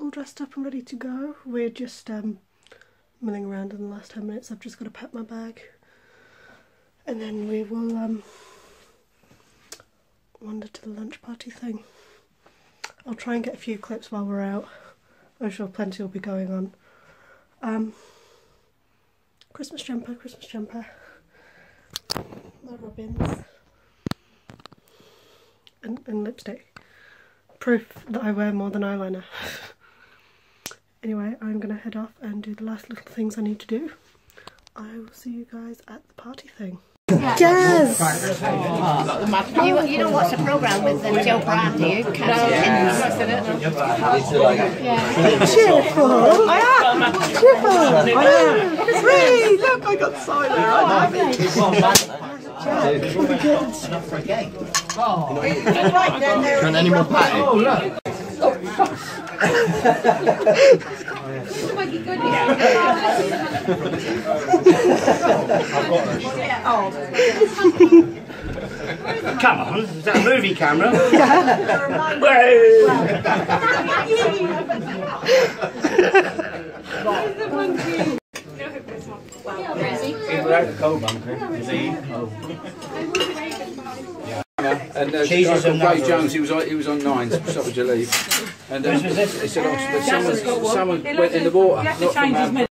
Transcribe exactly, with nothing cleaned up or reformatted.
all dressed up and ready to go. We're just um, milling around in the last ten minutes. I've just got to pack my bag. And then we will um, wander to the lunch party thing. I'll try and get a few clips while we're out. I'm sure plenty will be going on. Um, Christmas jumper, Christmas jumper. My robins. And, and lipstick. Proof that I wear more than eyeliner. Anyway, I'm going to head off and do the last little things I need to do. I will see you guys at the party thing. Yes! Oh. You, you don't watch the programme with um, Joe Brand, do you? No. Yeah. Cheerful! I am! Cheerful! I am! Three! Look, I got cider! I'm Enough for a game. Oh. Can any more patty? Oh, look! Come on, is that a movie camera? And uh, Jesus and Ray Jones, he was on, he was on nines. Stop with your leave. And uh, he said, oh, but someone, someone went in the water. Not from, um,